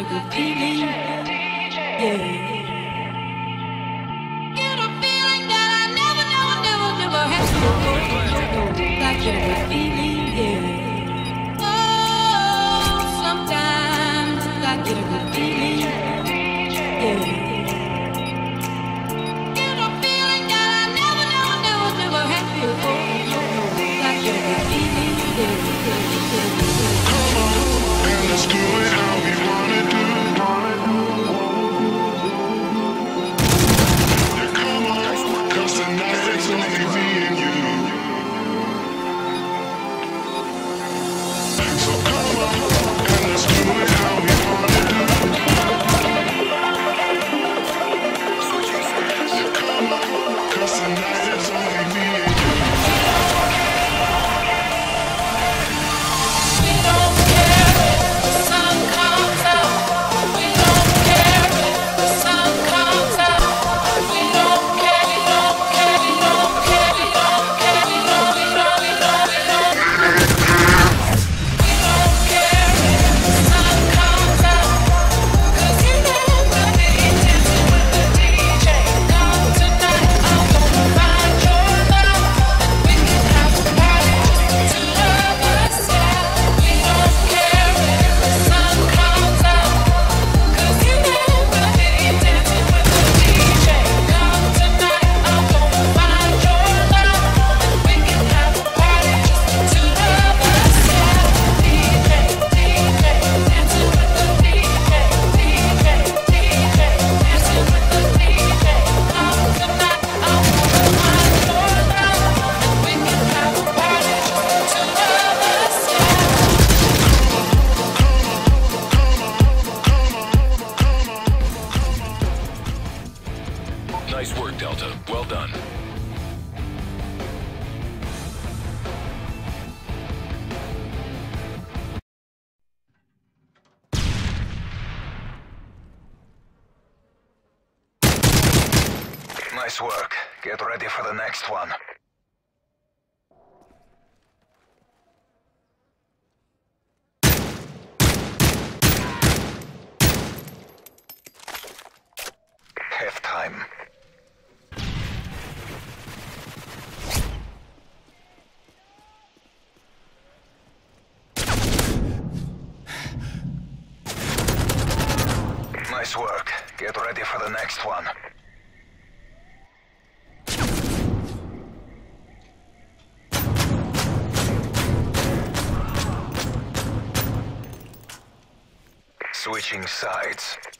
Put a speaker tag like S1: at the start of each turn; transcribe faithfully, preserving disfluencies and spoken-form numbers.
S1: good feeling. Yeah. Get a feeling that I never, never, never, never had before. Like a good feeling. Yeah. Oh, sometimes I get a good feeling. Yeah. Get a feeling that I never, never, never, never had before. Like a good feeling. Yeah.
S2: Let's do it how we wanna do. Yeah, come on, 'cause tonight it's only me and you. So come on, and let's do it how we wanna do. Yeah, come on, 'cause tonight it's only me and you.
S1: We don't care if the sun comes out. We don't care if the sun comes out. We don't care. We don't care. We don't care. We don't care. We don't. We don't. We don't. We don't. We don't care if the sun comes out. 'Cause you know we'll be dancing with the D J. Come tonight, I'm gonna find your love, and we can have a party just to love us. Yeah, we don't care if the sun comes out. 'Cause you know we'll be dancing with the D J. Come tonight, I'm gonna find your love, and we can have a party just to love us. Yeah, D J, D J, dancing with the D J, D J, D J, dancing with the D J. Come tonight, I'm gonna find your love, and we can have a party just to love us. Yeah.
S3: Nice work, Delta. Well done.
S4: Nice work. Get ready for the next one. Half time. Nice work. Get ready for the next one. Switching sides.